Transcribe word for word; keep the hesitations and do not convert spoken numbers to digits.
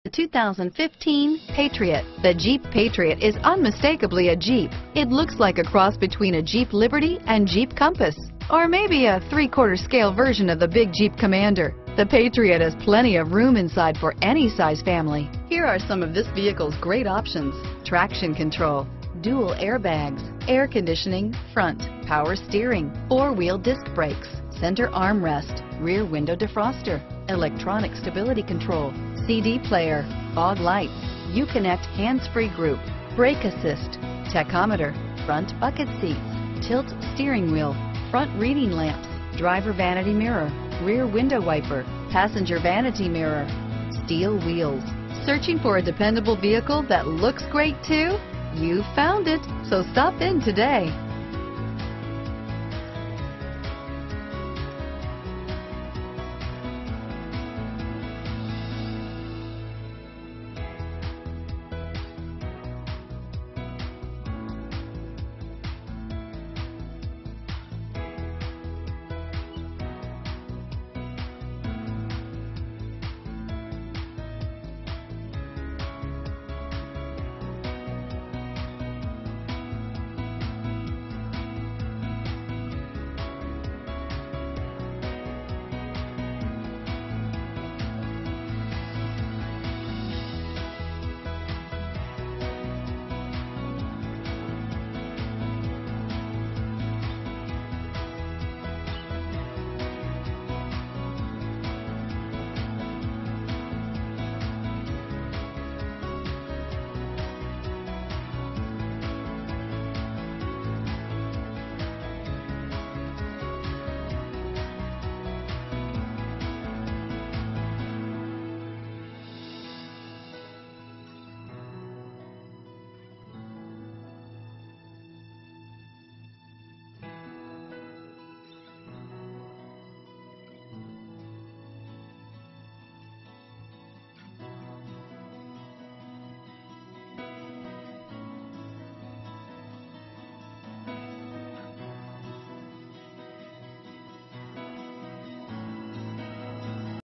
The two thousand fifteen Patriot. The Jeep Patriot is unmistakably a Jeep. It looks like a cross between a Jeep Liberty and Jeep Compass, or maybe a three-quarter scale version of the big Jeep Commander. The Patriot has plenty of room inside for any size family. Here are some of this vehicle's great options: traction control, dual airbags, air conditioning, front, power steering, four-wheel disc brakes, center armrest, rear window defroster, electronic stability control, C D player, fog lights, Uconnect hands-free group, brake assist, tachometer, front bucket seats, tilt steering wheel, front reading lamps, driver vanity mirror, rear window wiper, passenger vanity mirror, steel wheels. Searching for a dependable vehicle that looks great too? You found it, so stop in today.